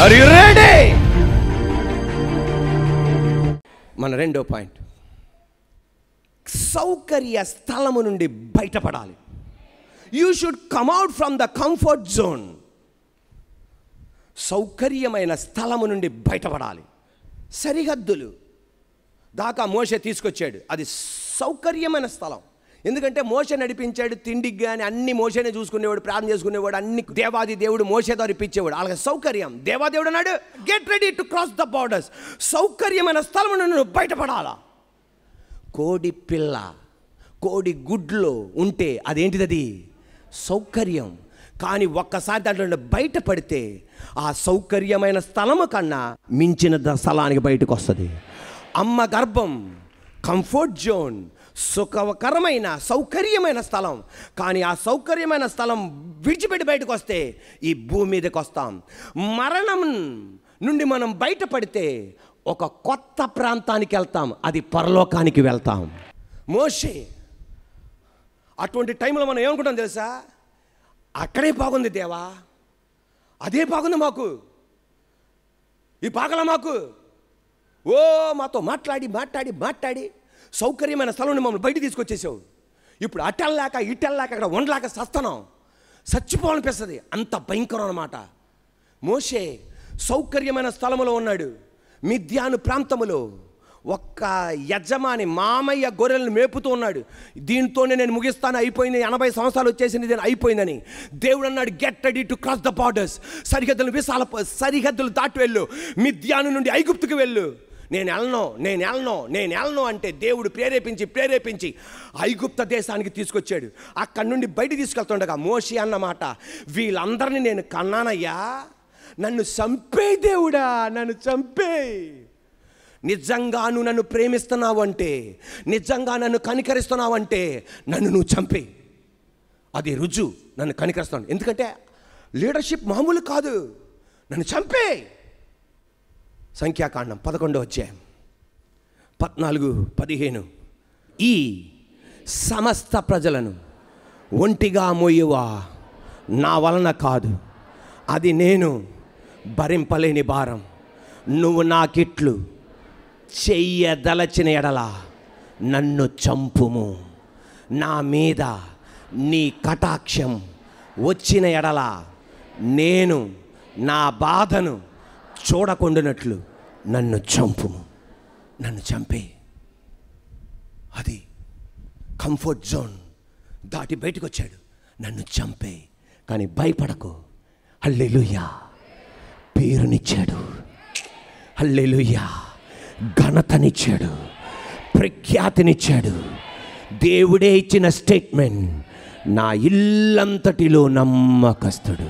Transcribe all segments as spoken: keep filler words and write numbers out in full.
Are you ready? మన రెండో point, సౌకర్య స్థలము నుండి బయటపడాలి. You should come out from the comfort zone. సౌకర్యమైన స్థలము నుండి బయటపడాలి. సరిహద్దులు దాకా మోషే తీసుకొచ్చాడు, అది సౌకర్యమైన స్థలం. ఎందుకంటే మోషే నడిపించాడు, తిండికి కానీ అన్ని మోషేనే చూసుకునేవాడు, ప్రార్థన చేసుకునేవాడు, అన్ని దేవాది దేవుడు మోషే ద్వారా ఇప్పించేవాడు. అలాగే సౌకర్యం, దేవాదేవుడు అన్నాడు get ready to cross the borders. సౌకర్యమైన స్థలం నుండి నువ్వు బయటపడాలా. కోడి పిల్ల కోడి గుడ్లో ఉంటే అదేంటిది? అది సౌకర్యం. కానీ ఒక్కసారి దాంట్లో బయటపడితే ఆ సౌకర్యమైన స్థలము కన్నా మించిన స్థలానికి బయటకు వస్తుంది. అమ్మ గర్భం కంఫర్ట్ జోన్, సుఖకరమైన సౌకర్యమైన స్థలం. కానీ ఆ సౌకర్యమైన స్థలం విడిచిపెట్టి బయటకు వస్తే ఈ భూమి మీదకి వస్తాం. మరణం నుండి మనం బయటపడితే ఒక కొత్త ప్రాంతానికి వెళ్తాం, అది పరలోకానికి వెళ్తాం. మోషే అటువంటి టైంలో మనం ఏమనుకుంటాం తెలుసా? అక్కడే బాగుంది దేవా, అదే బాగుంది మాకు, ఈ బాగల మాకు. ఓ మాతో మాట్లాడి మాట్లాడి మాట్లాడి సౌకర్యమైన స్థలం నుండి మమ్మల్ని బయట తీసుకొచ్చేసావు. ఇప్పుడు అటెల్లాక ఇటెల్లాక అక్కడ వండలాక సస్తనం, చచ్చిపోవాలనిపిస్తుంది. అంత భయంకరం అన్నమాట. మోషే సౌకర్యమైన స్థలములో ఉన్నాడు. మిద్యాను ప్రాంతములో ఒక్క యజమాని మామయ్య గొర్రెలను మేపుతూ ఉన్నాడు. దీంతోనే నేను ముగిస్తాను, అయిపోయింది, ఎనభై సంవత్సరాలు వచ్చేసింది, నేను అయిపోయిందని. దేవుడు అన్నాడు get ready to cross the borders. సరిహద్దులు విశాల సరిహద్దులు దాటి వెళ్ళు, మిద్యాను నుండి ఐగుప్తుకు వెళ్ళు. నేను వెళ్ళను నేను వెళ్ళను నేను వెళ్ళను అంటే దేవుడు ప్రేరేపించి ప్రేరేపించి ఐగుప్త దేశానికి తీసుకొచ్చాడు. అక్కడి నుండి బయట తీసుకెళ్తుండగా మోషే అన్నమాట, వీళ్ళందరినీ నేను కన్నానయ్యా, నన్ను చంపే దేవుడా, నన్ను చంపే. నిజంగా నువ్వు నన్ను ప్రేమిస్తున్నావు అంటే, నిజంగా నన్ను కనికరిస్తున్నావు అంటే నన్ను నువ్వు చంపే. అది రుజువు, నన్ను కనికరిస్తాను. ఎందుకంటే లీడర్షిప్ మామూలు కాదు, నన్ను చంపే. సంఖ్యాకాండం పదకొండో అధ్యాయం పద్నాలుగు పదిహేను. ఈ సమస్త ప్రజలను ఒంటిగా మోయువా నా వలన కాదు, అది నేను భరింపలేని భారం. నువ్వు నాకిట్లు చెయ్యదలచిన ఎడల నన్ను చంపుము, నా మీద నీ కటాక్షం వచ్చిన ఎడల నేను నా బాధను చూడకుండానట్లు నన్ను చంపుము, నన్ను చంపే. అది కంఫర్ట్ జోన్ దాటి బయటకు వచ్చాడు, నన్ను చంపే. కానీ భయపడకు, హల్లెలూయా, పేరునిచ్చాడు, హల్లెలూయా, ఘనతనిచ్చాడు, ప్రఖ్యాతినిచ్చాడు. దేవుడే ఇచ్చిన స్టేట్మెంట్, నా ఇల్లంతటిలో నమ్మకస్తుడు.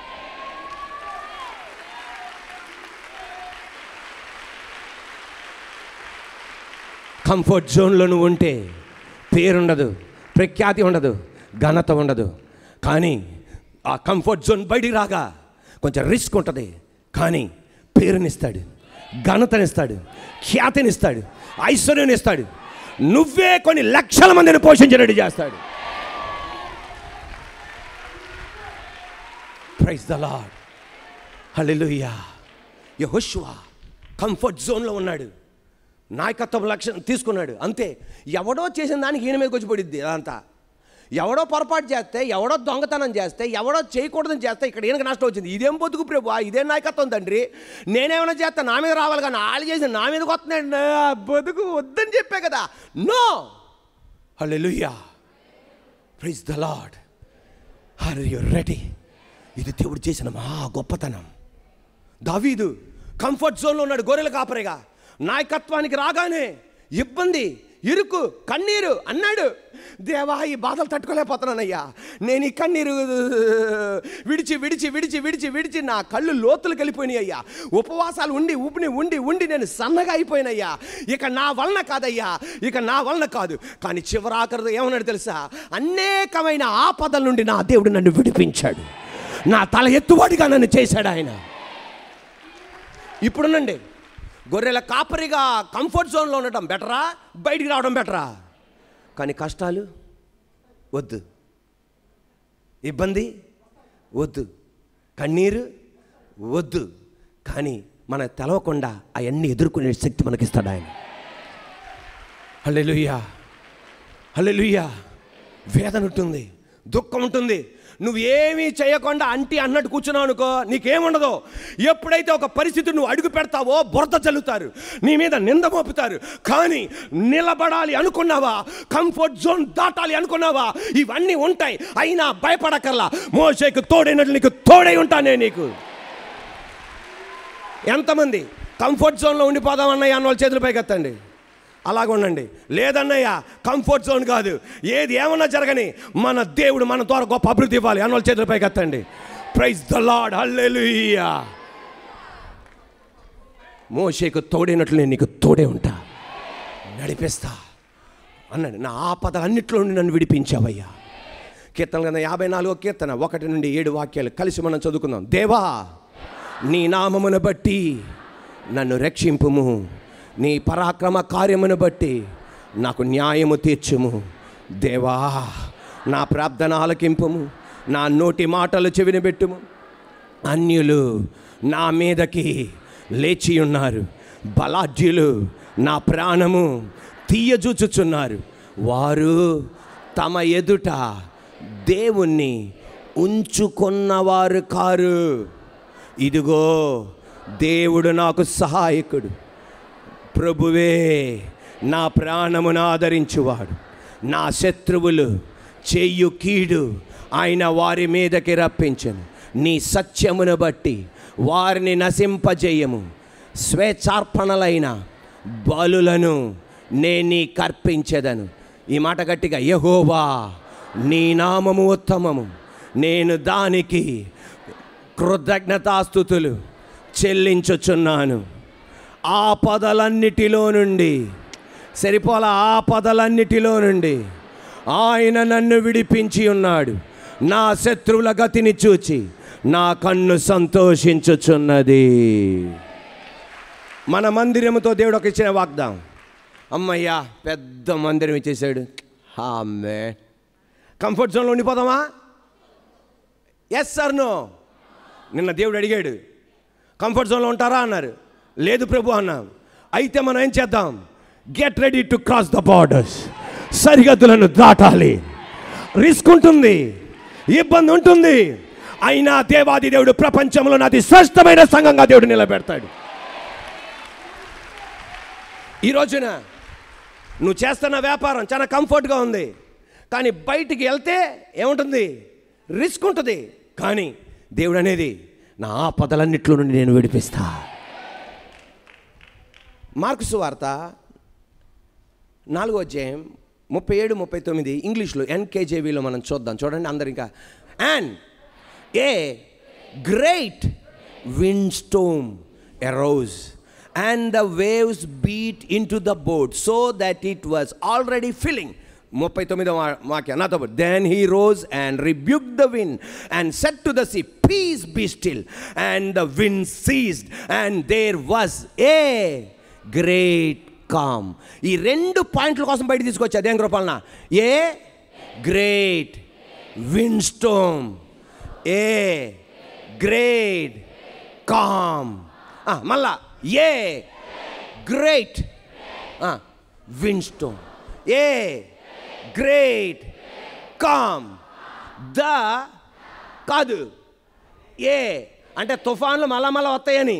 కంఫర్ట్ జోన్లో నువ్వు ఉంటే పేరుండదు, ప్రఖ్యాతి ఉండదు, ఘనత ఉండదు. కానీ ఆ కంఫర్ట్ జోన్ బయటికి రాగా కొంచెం రిస్క్ ఉంటుంది. కానీ పేరునిస్తాడు, ఘనతనిస్తాడు, ఖ్యాతినిస్తాడు, ఐశ్వర్యాన్నిస్తాడు. నువ్వే కొన్ని లక్షల మందిని పోషించినట్టు చేస్తాడు. Praise the lord, hallelujah. యెహోషువ కంఫర్ట్ జోన్లో ఉన్నాడు, నాయకత్వ లక్ష్యం తీసుకున్నాడు. అంతే, ఎవడో చేసిన దానికి ఈయన మీదకి వచ్చి పడిద్ది అదంతా. ఎవడో పొరపాటు చేస్తే, ఎవడో దొంగతనం చేస్తే, ఎవడో చేయకూడదని చేస్తే ఇక్కడ ఈయనకి నష్టం వచ్చింది. ఇదేం బతుకు ప్రభు, ఇదేం నాయకత్వం తండ్రి, నేనేమైనా చేస్తే నా మీద రావాలి, కానీ వాళ్ళు చేసి నా మీదకి వస్తున్నాడు, బతుకు వద్దని చెప్పే కదా. No, hallelujah, praise the lord. Are you ready? ఇది దేవుడు చేసిన మహా గొప్పతనం. దావీదు కంఫర్ట్ జోన్లో ఉన్నాడు, గొర్రెల కాపరిగా. నాయకత్వానికి రాగానే ఇబ్బంది, ఇరుకు, కన్నీరు అన్నాడు. దేవా, ఈ బాధలు తట్టుకోలేకపోతున్నానయ్యా, నేను ఈ కన్నీరు విడిచి విడిచి విడిచి విడిచి విడిచి నా కళ్ళు లోతులు కలిపోయినాయి అయ్యా. ఉపవాసాలు ఉండి ఉపిని ఉండి ఉండి నేను సన్నగా అయిపోయినయ్యా. ఇక నా వలన కాదయ్యా, ఇక నా వలన కాదు. కానీ చివరాఖరు ఏమన్నాడు తెలుసా? అనేకమైన ఆపదల నుండి నా దేవుడు నన్ను విడిపించాడు, నా తల ఎత్తువాడిగా నన్ను చేశాడు ఆయన. ఇప్పుడునండి, గొర్రెల కాపరిగా కంఫర్ట్ జోన్లో ఉండటం బెటరా, బయటికి రావడం బెటరా? కానీ కష్టాలు వద్దు, ఇబ్బంది వద్దు, కన్నీరు వద్దు. కానీ మన తెలవకుండా అవన్నీ ఎదుర్కొనే శక్తి మనకిస్తాడు ఆయన. హల్లెలూయా, హల్లెలూయా. వేదన ఉంటుంది, దుఃఖం ఉంటుంది. నువ్వు ఏమీ చేయకుండా అంటి అన్నట్టు కూర్చున్నావు అనుకో, నీకేముండదు. ఎప్పుడైతే ఒక పరిస్థితి నువ్వు అడుగు పెడతావో బురద చల్లుతారు, నీ మీద నింద మోపుతారు. కానీ నిలబడాలి అనుకున్నావా, కంఫర్ట్ జోన్ దాటాలి అనుకున్నావా, ఇవన్నీ ఉంటాయి. అయినా భయపడకల్లా. మోషేకు తోడైనట్లు నీకు తోడై ఉంటానే. నీకు ఎంతమంది కంఫర్ట్ జోన్లో ఉండిపోదామన్నయ్య అన్న వాళ్ళ చేతుల పైకి ఎత్తండి. అలాగ ఉండండి. లేదన్నయ్య కంఫర్ట్ జోన్ కాదు, ఏది ఏమన్నా జరగని మన దేవుడు మన ద్వారా గొప్ప అభివృద్ధి ఇవ్వాలి అన్న వాళ్ళ చేతుల పైకి ఎత్తండి. Praise the lord, hallelujah. మోషేకు తోడైనట్లు నేను నీకు తోడే ఉంటా, నడిపిస్తా అన్నాడు. నా ఆపదలన్నిట్లో నుండి నన్ను విడిపించావయ్యా. కీర్తన కదా యాభై నాలుగో కీర్తన ఒకటి నుండి ఏడు వాక్యాలు కలిసి మనం చదువుకుందాం. దేవా, నీ నామమును బట్టి నన్ను రక్షింపుము, నీ పరాక్రమ కార్యమును బట్టి నాకు న్యాయము తీర్చుము. దేవా, నా ప్రార్థన ఆలకింపుము, నా నోటి మాటలు చెవిని పెట్టుము. అన్యులు నా మీదకి లేచి ఉన్నారు, బలాఢ్యులు నా ప్రాణము తీయజూచుచున్నారు. వారు తమ ఎదుట దేవుణ్ణి ఉంచుకున్నవారు కారు. ఇదిగో దేవుడు నాకు సహాయకుడు, ప్రభువే నా ప్రాణమును ఆదరించువాడు. నా శత్రువులు చెయ్యు కీడు ఆయన వారి మీదకి రప్పించను. నీ సత్యమును బట్టి వారిని నశింపజేయము. స్వేచ్ఛార్పణలైన బలులను నేను నీకు అర్పించెదను. ఈ మాట గట్టిగా, యెహోవా నీ నామము ఉత్తమము, నేను దానికి కృతజ్ఞతాస్తుతులు చెల్లించుచున్నాను. ఆపదలన్నిటిలో నుండి, సరిపోల ఆపదలన్నిటిలో నుండి ఆయన నన్ను విడిపించి ఉన్నాడు. నా శత్రువుల గతిని చూచి నా కన్ను సంతోషించుచున్నది. మన మందిరముతో దేవుడు ఒక ఇచ్చిన వాగ్దానం. అమ్మయ్యా, పెద్ద మందిరం ఇచ్చేసాడు. ఆమె కంఫర్ట్ జోన్లో ఉండిపోదామా? Yes sir no. నిన్న దేవుడు అడిగాడు, కంఫర్ట్ జోన్లో ఉంటారా అన్నారు. లేదు ప్రభు అన్నాం. అయితే మనం ఏం చేద్దాం? Get ready to cross the borders. సరిహద్దులను దాటాలి. రిస్క్ ఉంటుంది, ఇబ్బంది ఉంటుంది. అయినా దేవాది దేవుడు ప్రపంచంలో నాది శ్రేష్టమైన సంఘంగా దేవుడు నిలబెడతాడు. ఈ రోజున నువ్వు చేస్తున్న వ్యాపారం చాలా కంఫర్ట్గా ఉంది, కానీ బయటికి వెళ్తే ఏముంటుంది? రిస్క్ ఉంటుంది. కానీ దేవుడు అనేది, నా ఆపదలన్నిట్లో నుండి నేను విడిపిస్తా. మార్కు సువార్త నాలుగో అధ్యాయం ముప్పై ఏడు ముప్పై తొమ్మిది ఇంగ్లీష్లో ఎన్కేజేవీలో మనం చూద్దాం. చూడండి అందరు. ఇంకా and a great wind storm arose and the waves beat into the boat so that it was already filling. ముప్పై తొమ్మిదో వాక్యం నాతో. Then he rose and rebuked the wind and said to the sea, peace be still. And the wind ceased and there was a great calm. ఈ రెండు పాయింట్ల కోసం బయట తీసుకొచ్చా దేని కృపలన. A great wind storm, a great calm. మళ్ళా a great wind storm, a great calm. The కాదు, ఏ అంటే తుఫాన్లు మళ్ళా మళ్ళా వస్తాయని.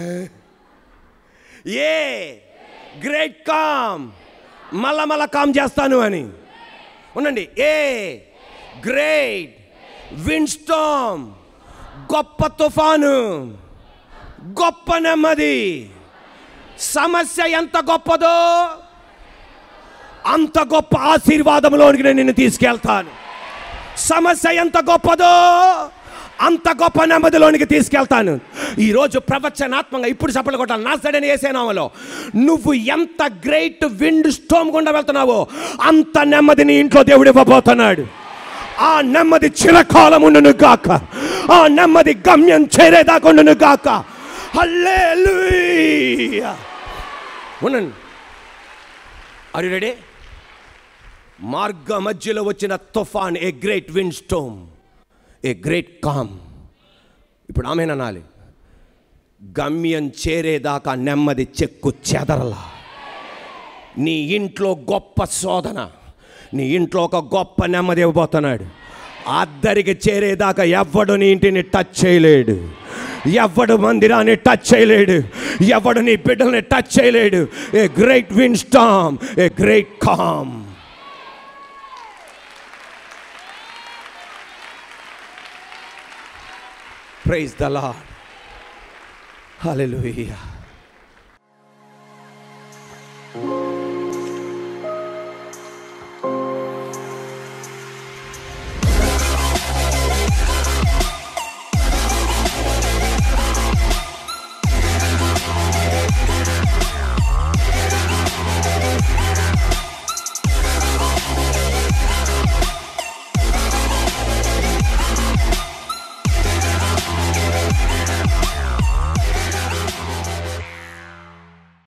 ఏ గ్రేట్ కామ్, మళ్ళా మళ్ళా కామ్ చేస్తాను అని. ఉండండి. ఏ గ్రేట్ విండ్ స్టార్మ్, గొప్ప తుఫాను, గొప్ప నెమ్మది. సమస్య ఎంత గొప్పదో అంత గొప్ప ఆశీర్వాదంలోనికి నేను నిన్ను తీసుకెళ్తాను. సమస్య ఎంత గొప్పదో అంత గొప్ప నెమ్మదిలోనికి తీసుకెళ్తాను. ఈరోజు ప్రవచనాత్మకంగా ఇప్పుడు చెప్పలు కొట్టాలి. నా సడని యేసేనామలో నువ్వు ఎంత గ్రేట్ విండ్ స్టోమ్ గుండా వెళ్తున్నావో అంత నెమ్మదిని ఇంట్లో దేవుడు ఇవ్వబోతున్నాడు. ఆ నెమ్మది చిరకాలం ఉండును గాక. ఆ నెమ్మది గమ్యం చేరేదాకా ఉండును గాక. హల్లెలూయా. ఉండండి. Are you ready? మార్గ మధ్యలో వచ్చిన తుఫాన్, a great wind storm, a great calm. ఇప్పుడు ఆమెన్ అనాలి. గమ్యం చేరేదాకా నెమ్మది చెక్కు చెదరలా. నీ ఇంట్లో గొప్ప శోధన, నీ ఇంట్లో ఒక గొప్ప నెమ్మది ఇవ్వబోతున్నాడు. అద్దరికి చేరేదాకా ఎవ్వడు నీ ఇంటిని టచ్ చేయలేడు, ఎవ్వడు మందిరాన్ని టచ్ చేయలేడు, ఎవడు నీ బిడ్డల్ని టచ్ చేయలేడు. A great wind storm, a great calm. Praise the lord. Hallelujah.